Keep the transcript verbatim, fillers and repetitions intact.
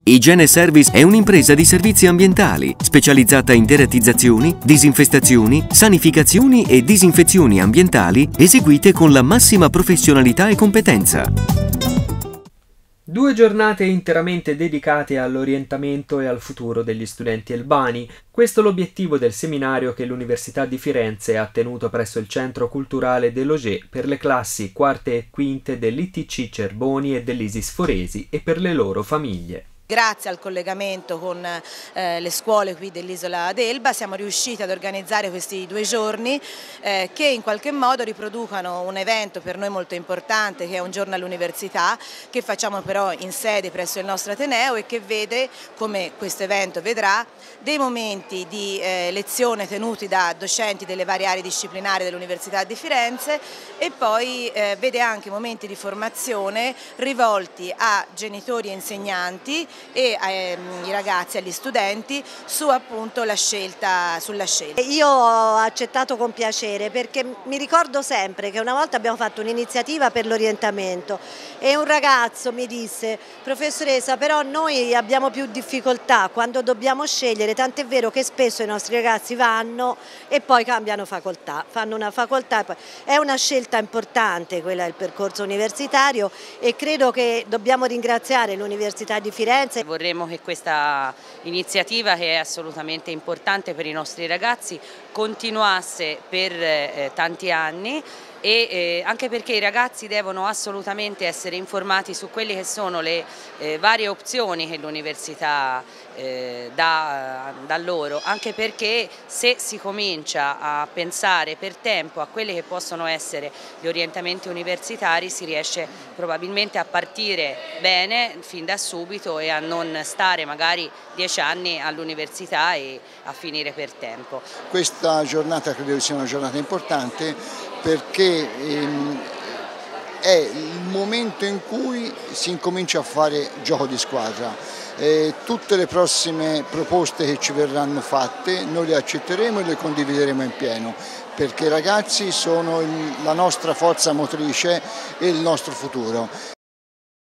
Igiene Service è un'impresa di servizi ambientali specializzata in deratizzazioni, disinfestazioni, sanificazioni e disinfezioni ambientali eseguite con la massima professionalità e competenza. Due giornate interamente dedicate all'orientamento e al futuro degli studenti albani. Questo è l'obiettivo del seminario che l'Università di Firenze ha tenuto presso il Centro Culturale dell'Auger per le classi quarte e quinte dell'I T C Cerboni e dell'Isis Foresi e per le loro famiglie. Grazie al collegamento con eh, le scuole qui dell'isola d'Elba siamo riusciti ad organizzare questi due giorni eh, che in qualche modo riproducano un evento per noi molto importante, che è un giorno all'università, che facciamo però in sede presso il nostro Ateneo e che vede, come questo evento vedrà, dei momenti di eh, lezione tenuti da docenti delle varie aree disciplinari dell'Università di Firenze e poi eh, vede anche momenti di formazione rivolti a genitori e insegnanti e ai ragazzi, agli studenti su appunto la scelta, sulla scelta. Io ho accettato con piacere perché mi ricordo sempre che una volta abbiamo fatto un'iniziativa per l'orientamento e un ragazzo mi disse: professoressa, però noi abbiamo più difficoltà quando dobbiamo scegliere, tant'è vero che spesso i nostri ragazzi vanno e poi cambiano facoltà, fanno una facoltà e poi... È una scelta importante quella del percorso universitario e credo che dobbiamo ringraziare l'Università di Firenze. Vorremmo che questa iniziativa, che è assolutamente importante per i nostri ragazzi, continuasse per eh, tanti anni e eh, anche perché i ragazzi devono assolutamente essere informati su quelle che sono le eh, varie opzioni che l'università eh, dà, dà loro, anche perché se si comincia a pensare per tempo a quelli che possono essere gli orientamenti universitari si riesce probabilmente a partire bene fin da subito e a non stare magari dieci anni all'università e a finire per tempo. Questa giornata credo sia una giornata importante perché ehm, è il momento in cui si incomincia a fare gioco di squadra. Eh, tutte le prossime proposte che ci verranno fatte noi le accetteremo e le condivideremo in pieno, perché i ragazzi sono il, la nostra forza motrice e il nostro futuro.